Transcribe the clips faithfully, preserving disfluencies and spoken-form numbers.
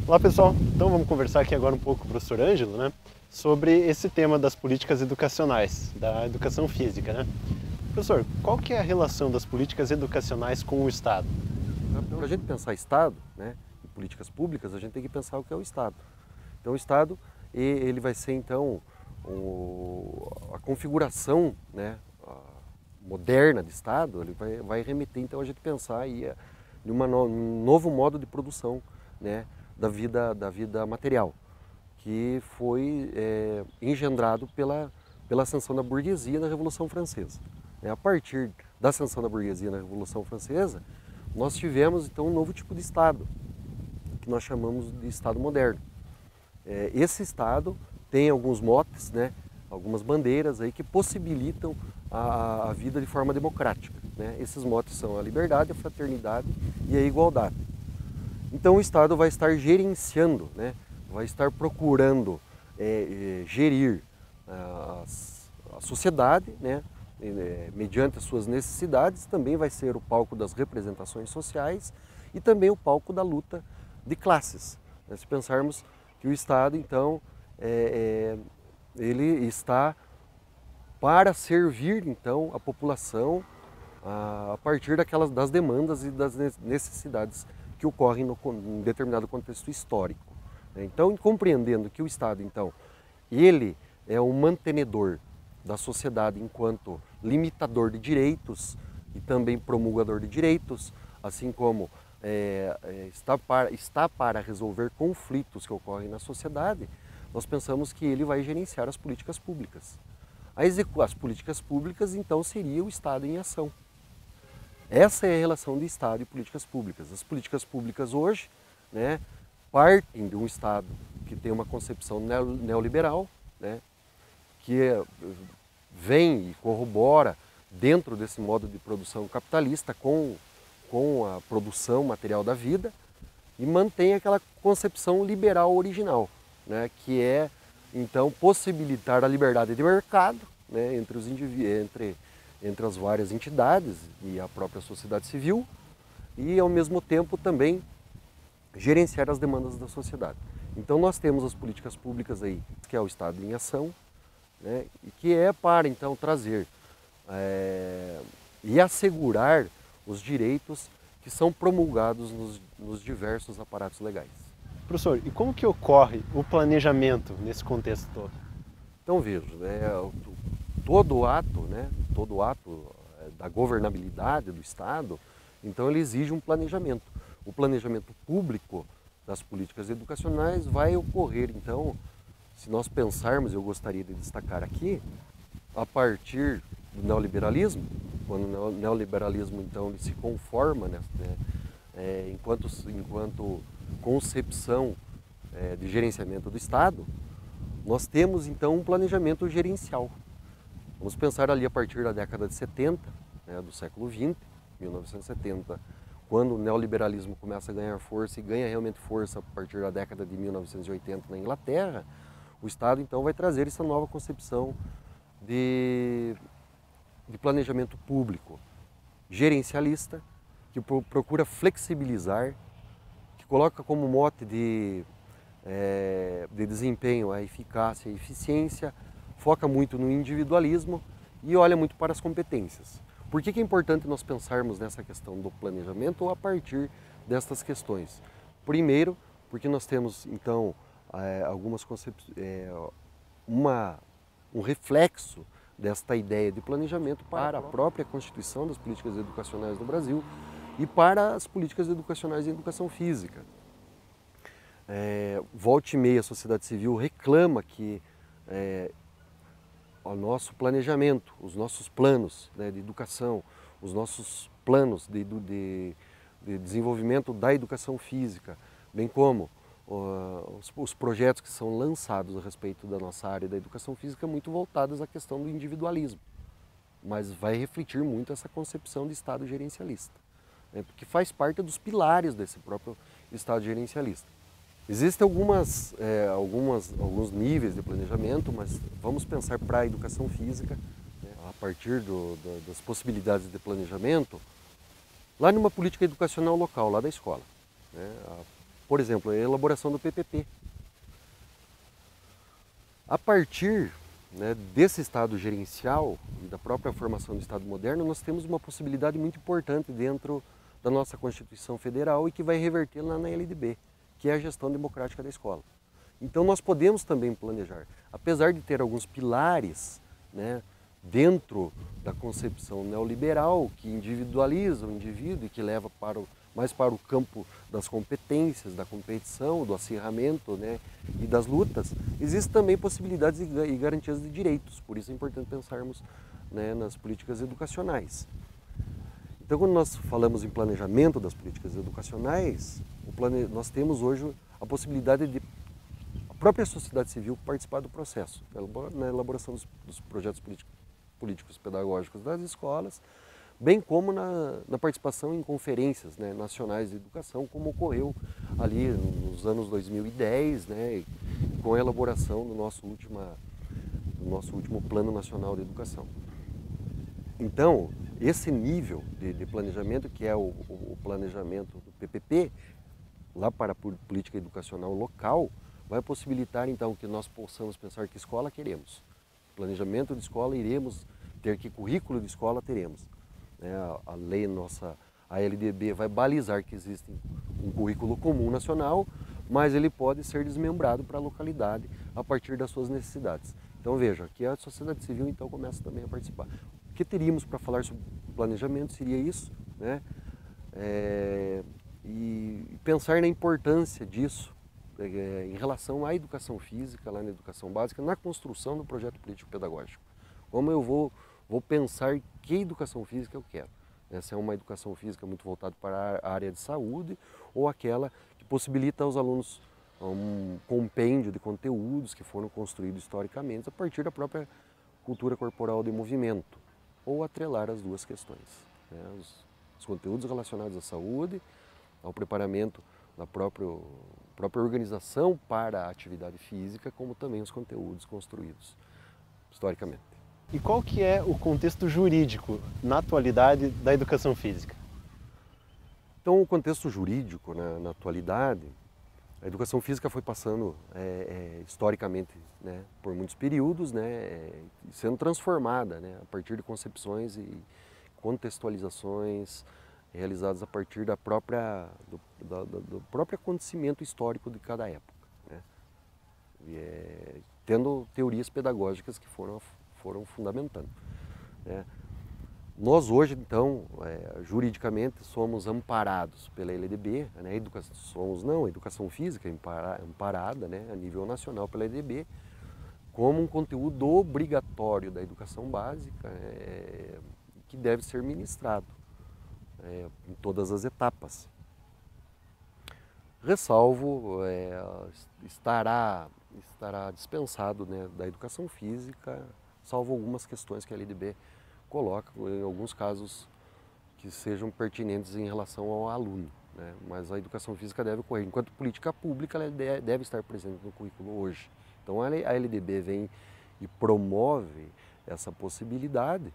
Olá pessoal, então vamos conversar aqui agora um pouco com o professor Ângelo, né, sobre esse tema das políticas educacionais, da educação física, né? Professor, qual que é a relação das políticas educacionais com o Estado? Para a gente pensar Estado, né, e políticas públicas, a gente tem que pensar o que é o Estado. Então o Estado, ele vai ser então o, a configuração, né, a moderna de Estado, ele vai, vai remeter então a gente pensar aí em uma no, um novo modo de produção, né, da vida, da vida material, que foi é, engendrado pela, pela ascensão da burguesia na Revolução Francesa. A partir da ascensão da burguesia na Revolução Francesa, nós tivemos então um novo tipo de Estado, que nós chamamos de Estado moderno. É, esse Estado tem alguns motes, né, algumas bandeiras aí que possibilitam a, a vida de forma democrática, né? Esses motes são a liberdade, a fraternidade e a igualdade. Então o Estado vai estar gerenciando, né, vai estar procurando é, é, gerir a, a sociedade, né, é, mediante as suas necessidades, também vai ser o palco das representações sociais e também o palco da luta de classes. Né? Se pensarmos que o Estado, então, é, é, ele está para servir, então, a população a, a partir daquelas, das demandas e das necessidades que ocorrem no, em determinado contexto histórico. Então, compreendendo que o Estado, então, ele é um mantenedor da sociedade enquanto limitador de direitos e também promulgador de direitos, assim como é, está, para, está para resolver conflitos que ocorrem na sociedade, nós pensamos que ele vai gerenciar as políticas públicas. A execu as políticas públicas, então, seria o Estado em ação. Essa é a relação de Estado e políticas públicas. As políticas públicas hoje, né, partem de um Estado que tem uma concepção neoliberal, né, que é, vem e corrobora dentro desse modo de produção capitalista com, com a produção material da vida e mantém aquela concepção liberal original, né, que é, então, possibilitar a liberdade de mercado, né, entre os entre entre as várias entidades e a própria sociedade civil, e ao mesmo tempo também gerenciar as demandas da sociedade. Então nós temos as políticas públicas aí, que é o Estado em ação, né, e que é para então trazer é, e assegurar os direitos que são promulgados nos, nos diversos aparatos legais. Professor, e como que ocorre o planejamento nesse contexto todo? Então veja, né, todo ato, né, todo ato da governabilidade do Estado, então ele exige um planejamento. O planejamento público das políticas educacionais vai ocorrer, então, se nós pensarmos, eu gostaria de destacar aqui, a partir do neoliberalismo, quando o neoliberalismo então ele se conforma, né, é, enquanto, enquanto concepção é, de gerenciamento do Estado, nós temos então um planejamento gerencial. Vamos pensar ali a partir da década de setenta, né, do século vinte, mil novecentos e setenta, quando o neoliberalismo começa a ganhar força e ganha realmente força a partir da década de mil novecentos e oitenta na Inglaterra, o Estado então vai trazer essa nova concepção de, de planejamento público, gerencialista, que procura flexibilizar, que coloca como mote de, é, de desempenho a eficácia e a eficiência, foca muito no individualismo e olha muito para as competências. Por que que é importante nós pensarmos nessa questão do planejamento ou a partir destas questões? Primeiro, porque nós temos, então, é, algumas concepções, é, uma, um reflexo desta ideia de planejamento para a própria constituição das políticas educacionais no Brasil e para as políticas educacionais em educação física. É, volta e meia a sociedade civil reclama que é, o nosso planejamento, os nossos planos, né, de educação, os nossos planos de, de, de desenvolvimento da educação física, bem como uh, os, os projetos que são lançados a respeito da nossa área da educação física, muito voltados à questão do individualismo, mas vai refletir muito essa concepção de Estado gerencialista, né, porque faz parte dos pilares desse próprio Estado gerencialista. Existem algumas, é, algumas, alguns níveis de planejamento, mas vamos pensar para a educação física, né, a partir do, do, das possibilidades de planejamento, lá numa política educacional local, lá da escola. Né, a por exemplo, a elaboração do P P P. A partir, né, desse Estado gerencial e da própria formação do Estado moderno, nós temos uma possibilidade muito importante dentro da nossa Constituição Federal e que vai reverter lá na L D B, que é a gestão democrática da escola. Então nós podemos também planejar, apesar de ter alguns pilares, né, dentro da concepção neoliberal que individualiza o indivíduo e que leva para o, mais para o campo das competências, da competição, do acirramento, né, e das lutas, existem também possibilidades e garantias de direitos. Por isso é importante pensarmos, né, nas políticas educacionais. Então, quando nós falamos em planejamento das políticas educacionais, o plane... nós temos hoje a possibilidade de a própria sociedade civil participar do processo, na elaboração dos, dos projetos políticos, políticos pedagógicos das escolas, bem como na, na participação em conferências, né, nacionais de educação, como ocorreu ali nos anos dois mil e dez, né, com a elaboração do nosso, última, do nosso último Plano Nacional de Educação. Então, esse nível de, de planejamento, que é o, o planejamento do P P P, lá para a política educacional local, vai possibilitar então que nós possamos pensar que escola queremos. Planejamento de escola iremos ter, que currículo de escola teremos. Né? A, a lei nossa, a L D B, vai balizar que existe um currículo comum nacional, mas ele pode ser desmembrado para a localidade a partir das suas necessidades. Então veja, aqui a sociedade civil então começa também a participar. O que teríamos para falar sobre planejamento seria isso, né? É, e pensar na importância disso é, em relação à educação física, lá na educação básica, na construção do projeto político-pedagógico. Como eu vou, vou pensar que educação física eu quero. Se é uma educação física muito voltada para a área de saúde ou aquela que possibilita aos alunos um compêndio de conteúdos que foram construídos historicamente a partir da própria cultura corporal de movimento, ou atrelar as duas questões, né? os, os conteúdos relacionados à saúde, ao preparamento da própria, própria organização para a atividade física, como também os conteúdos construídos historicamente. E qual que é o contexto jurídico, na atualidade, da educação física? Então, o contexto jurídico, na, na atualidade, a educação física foi passando é, é, historicamente, né, por muitos períodos, né, é, sendo transformada, né, a partir de concepções e contextualizações realizadas a partir da própria, do, da, do próprio acontecimento histórico de cada época, né, e, é, tendo teorias pedagógicas que foram, foram fundamentando. Né. Nós hoje, então, é, juridicamente, somos amparados pela L D B, né? Educação, somos não, a educação física amparada, né, a nível nacional pela L D B, como um conteúdo obrigatório da educação básica, é, que deve ser ministrado é, em todas as etapas. Ressalvo, é, estará, estará dispensado, né, da educação física, salvo algumas questões que a L D B coloca, em alguns casos que sejam pertinentes em relação ao aluno, né? Mas a educação física deve ocorrer. Enquanto política pública, ela deve estar presente no currículo hoje. Então a L D B vem e promove essa possibilidade.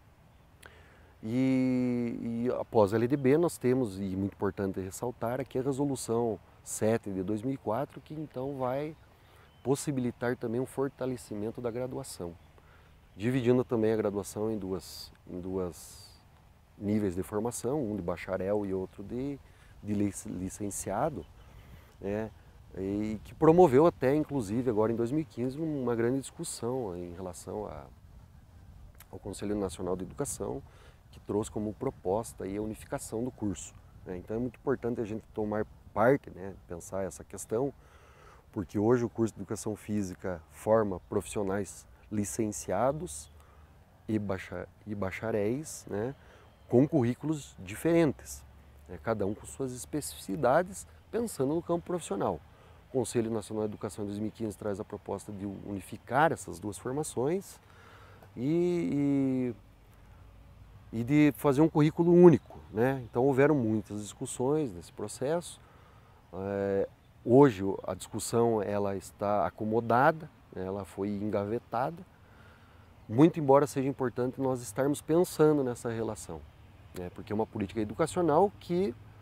E, e após a L D B nós temos, e muito importante ressaltar, aqui a resolução sete de dois mil e quatro, que então vai possibilitar também um fortalecimento da graduação, dividindo também a graduação em duas, em duas níveis de formação, um de bacharel e outro de, de licenciado, né, e que promoveu até, inclusive, agora em dois mil e quinze, uma grande discussão em relação a, ao Conselho Nacional de Educação, que trouxe como proposta aí a unificação do curso. Né. Então é muito importante a gente tomar parte, né, pensar essa questão, porque hoje o curso de Educação Física forma profissionais licenciados e, bacha, e bacharéis, né, com currículos diferentes, né, cada um com suas especificidades, pensando no campo profissional. O Conselho Nacional de Educação em dois mil e quinze traz a proposta de unificar essas duas formações e, e, e de fazer um currículo único, né? Então houveram muitas discussões nesse processo. É, hoje a discussão ela está acomodada, ela foi engavetada, muito embora seja importante nós estarmos pensando nessa relação, né? Porque é uma política educacional que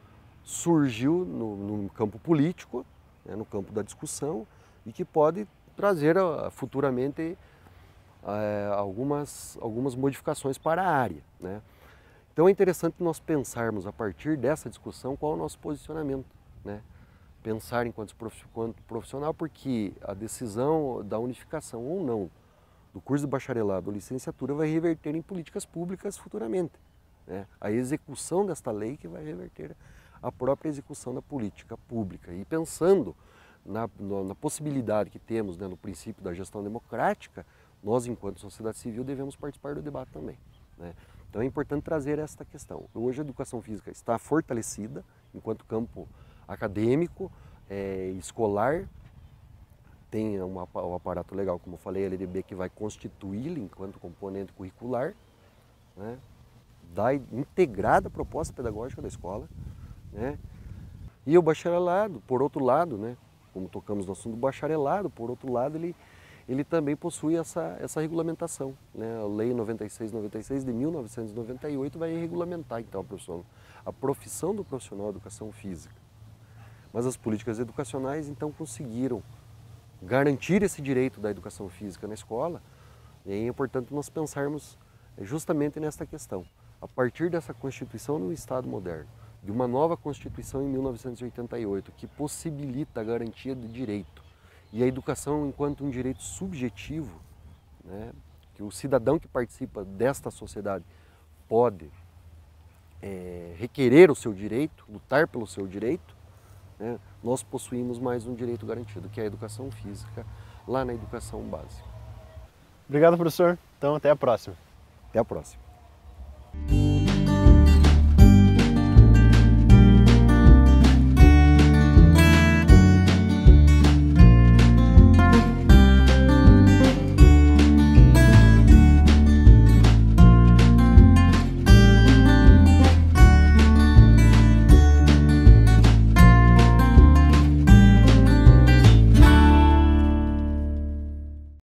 surgiu no, no campo político, né, no campo da discussão, e que pode trazer uh, futuramente uh, algumas, algumas modificações para a área, né? Então é interessante nós pensarmos a partir dessa discussão qual é o nosso posicionamento, né? Pensar enquanto profissional, porque a decisão da unificação ou não do curso de bacharelado ou licenciatura vai reverter em políticas públicas futuramente, né? A execução desta lei que vai reverter a própria execução da política pública. E pensando na, na possibilidade que temos, né, no princípio da gestão democrática, nós, enquanto sociedade civil, devemos participar do debate também, né? Então é importante trazer esta questão. Hoje a educação física está fortalecida enquanto campo acadêmico, é, escolar, tem uma, um aparato legal, como eu falei, a L D B, que vai constituí-la enquanto componente curricular, né? Dá integrada a proposta pedagógica da escola, né? E o bacharelado, por outro lado, né, como tocamos no assunto do bacharelado, por outro lado, ele, ele também possui essa, essa regulamentação, né? A Lei noventa e seis noventa e seis de mil novecentos e noventa e oito vai regulamentar então a profissão, a profissão do profissional de educação física. Mas as políticas educacionais então conseguiram garantir esse direito da educação física na escola, e é importante nós pensarmos justamente nesta questão. A partir dessa Constituição no Estado moderno, de uma nova Constituição em mil novecentos e oitenta e oito, que possibilita a garantia de direito, e a educação enquanto um direito subjetivo, né, que o cidadão que participa desta sociedade pode é, requerer o seu direito, lutar pelo seu direito, né, nós possuímos mais um direito garantido, que é a educação física, lá na educação básica. Obrigado, professor. Então, até a próxima. Até a próxima.